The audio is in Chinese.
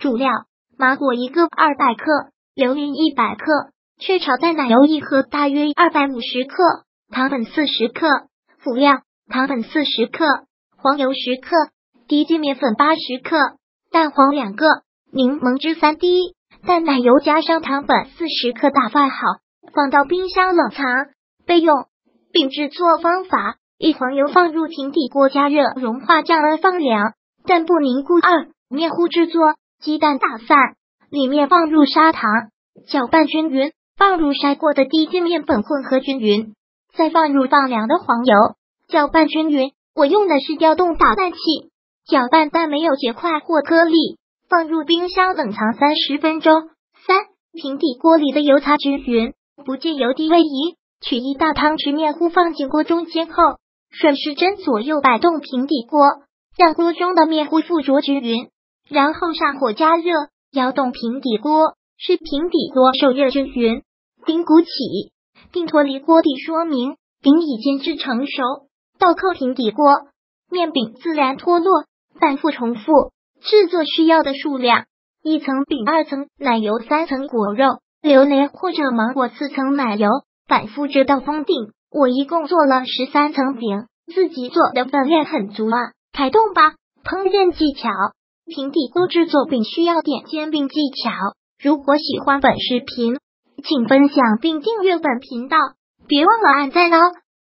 主料：麻果1个200克，榴莲100克，雀巢淡奶油1盒大约250克，糖粉40克。辅料：糖粉40克，黄油10克，低筋面粉80克，蛋黄2个，柠檬汁3滴，淡奶油加上糖粉40克打发好，放到冰箱冷藏。备用并制作方法：1黄油放入平底锅加热融化降温放凉，但不凝固。2面糊制作：鸡蛋打散，里面放入砂糖，搅拌均匀，放入筛过的低筋面粉混合均匀，再放入放凉的黄油，搅拌均匀。我用的是调动打蛋器，搅拌但没有结块或颗粒，放入冰箱冷藏30分钟。3平底锅里的油擦均匀，不见油滴位移，取1大汤匙面糊放进锅中煎后，顺时针左右摆动平底锅，让锅中的面糊附着均匀，然后上火加热，摇动平底锅，使平底锅受热均匀。饼鼓起，并脱离锅底，说明饼已煎制成熟。倒扣平底锅，面饼自然脱落，反复重复。制作需要的数量：1层饼，2层奶油，3层果肉、榴莲或者芒果，4层奶油，反复直到封顶。我一共做了13层饼，自己做的分量很足啊！开动吧！烹饪技巧：平底锅制作饼需要点煎饼技巧。如果喜欢本视频，请分享并订阅本频道，别忘了按赞哦！